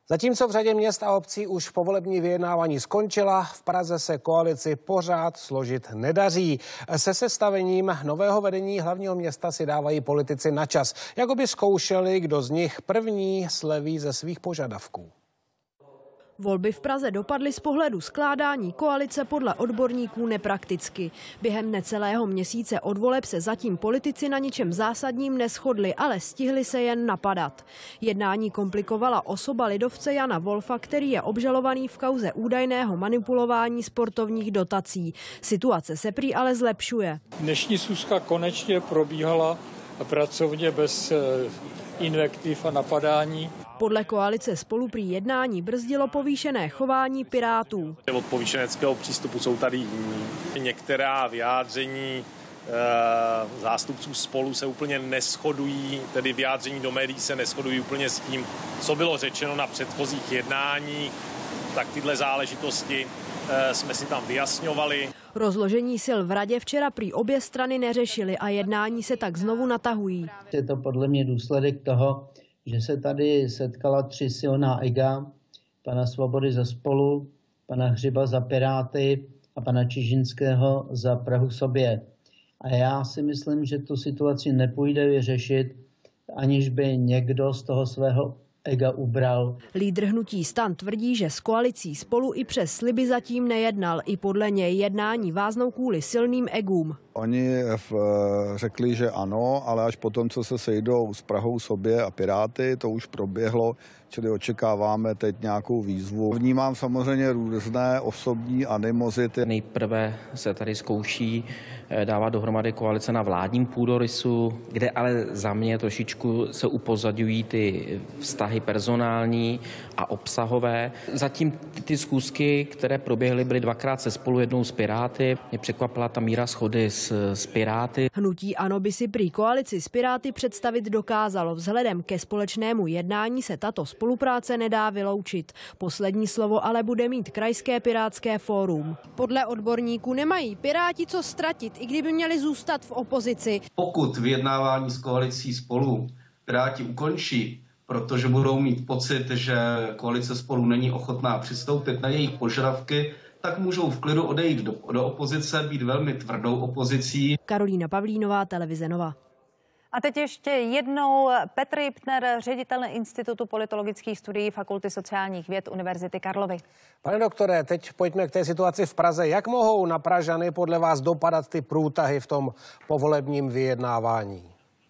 Zatímco v řadě měst a obcí už povolební vyjednávání skončila, v Praze se koalici pořád složit nedaří. Se sestavením nového vedení hlavního města si dávají politici na čas, jako by zkoušeli, kdo z nich první sleví ze svých požadavků. Volby v Praze dopadly z pohledu skládání koalice podle odborníků neprakticky. Během necelého měsíce od voleb se zatím politici na ničem zásadním neshodli, ale stihli se jen napadat. Jednání komplikovala osoba lidovce Jana Wolfa, který je obžalovaný v kauze údajného manipulování sportovních dotací. Situace se prý ale zlepšuje. Dnešní schůzka konečně probíhala pracovně bez invektiv a napadání. Podle koalice Spolu prý jednání brzdilo povýšené chování Pirátů. Od povýšeneckého přístupu jsou tady některá vyjádření zástupců Spolu se úplně neshodují, tedy vyjádření do médií se neshodují úplně s tím, co bylo řečeno na předchozích jednáních. Tak tyhle záležitosti jsme si tam vyjasňovali. Rozložení sil v radě včera prý obě strany neřešily a jednání se tak znovu natahují. Je to podle mě důsledek toho, že se tady setkala 3 silná ega, pana Svobody za Spolu, pana Hřiba za Piráty a pana Čižinského za Prahu sobě. A já si myslím, že tu situaci nepůjde vyřešit, aniž by někdo z toho svého ega ubral. Lídr hnutí STAN tvrdí, že s koalicí Spolu i přes sliby zatím nejednal. I podle něj jednání váznou kvůli silným egům. Oni řekli, že ano, ale až potom, co se sejdou s Prahou sobě a Piráty, to už proběhlo, čili očekáváme teď nějakou výzvu. Vnímám samozřejmě různé osobní animozity. Nejprve se tady zkouší dávat dohromady koalice na vládním půdorysu, kde ale za mě trošičku se upozaďují ty vztahy personální a obsahové. Zatím ty schůzky, které proběhly, byly 2krát se Spolu, jednou s Piráty. Mě překvapila ta míra shody s Piráty. Hnutí ANO by si prý koalici s Piráty představit dokázalo. Vzhledem ke společnému jednání se tato spolupráce nedá vyloučit. Poslední slovo ale bude mít Krajské pirátské fórum. Podle odborníků nemají Piráti co ztratit, i kdyby měli zůstat v opozici. Pokud vyjednávání s koalicí Spolu Piráti ukončí, protože budou mít pocit, že koalice Spolu není ochotná přistoupit na jejich požadavky, tak můžou v klidu odejít do opozice, být velmi tvrdou opozicí. Karolína Pavlínová, televize Nova. A teď ještě jednou Petr Jiptner, ředitel Institutu politologických studií Fakulty sociálních věd Univerzity Karlovy. Pane doktore, teď pojďme k té situaci v Praze. Jak mohou na Pražany podle vás dopadat ty průtahy v tom povolebním vyjednávání?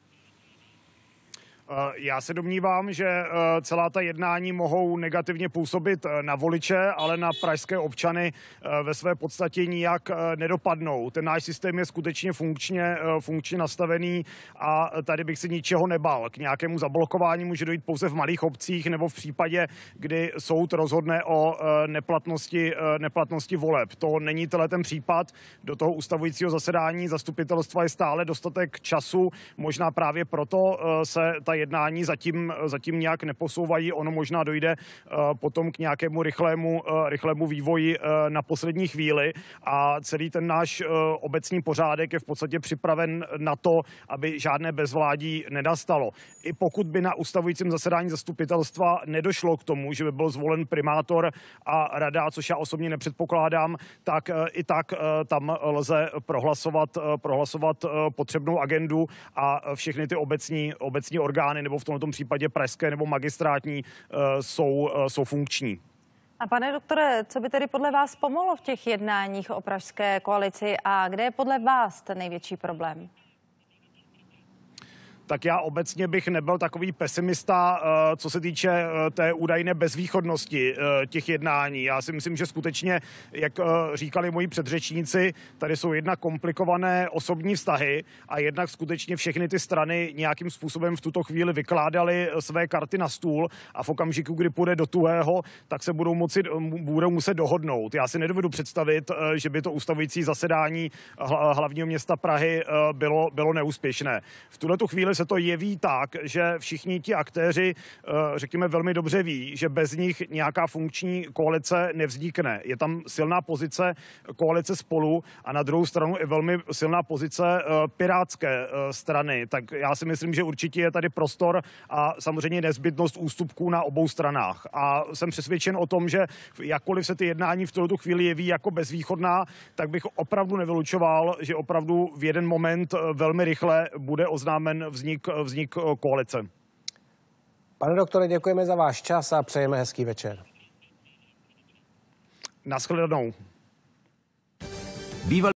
Já se domnívám, že celá ta jednání mohou negativně působit na voliče, ale na pražské občany ve své podstatě nijak nedopadnou. Ten náš systém je skutečně funkčně nastavený a tady bych si ničeho nebál. K nějakému zablokování může dojít pouze v malých obcích nebo v případě, kdy soud rozhodne o neplatnosti voleb. To není ten případ. Do toho ustavujícího zasedání zastupitelstva je stále dostatek času. Možná právě proto se ta jednání zatím nějak neposouvají. Ono možná dojde potom k nějakému rychlému vývoji na poslední chvíli a celý ten náš obecní pořádek je v podstatě připraven na to, aby žádné bezvládí nenastalo. I pokud by na ustavujícím zasedání zastupitelstva nedošlo k tomu, že by byl zvolen primátor a rada, což já osobně nepředpokládám, tak i tak tam lze prohlasovat potřebnou agendu a všechny ty obecní orgány nebo v tomto případě pražské nebo magistrátní jsou funkční. A pane doktore, co by tedy podle vás pomohlo v těch jednáních o pražské koalici a kde je podle vás ten největší problém? Tak já obecně bych nebyl takový pesimista, co se týče té údajné bezvýchodnosti těch jednání. Já si myslím, že skutečně, jak říkali moji předřečníci, tady jsou jednak komplikované osobní vztahy a jednak skutečně všechny ty strany nějakým způsobem v tuto chvíli vykládaly své karty na stůl a v okamžiku, kdy půjde do tuhého, tak se budou muset dohodnout. Já si nedovedu představit, že by to ustavující zasedání hlavního města Prahy bylo neúspěšné. V tuhletu chvíli se to jeví tak, že všichni ti aktéři, řekněme, velmi dobře ví, že bez nich nějaká funkční koalice nevznikne. Je tam silná pozice koalice Spolu a na druhou stranu i velmi silná pozice pirátské strany. Tak já si myslím, že určitě je tady prostor a samozřejmě nezbytnost ústupků na obou stranách. A jsem přesvědčen o tom, že jakkoliv se ty jednání v tuto chvíli jeví jako bezvýchodná, tak bych opravdu nevylučoval, že opravdu v jeden moment velmi rychle bude oznámen vznik koalice. Pane doktore, děkujeme za váš čas a přejeme hezký večer. Naschledanou.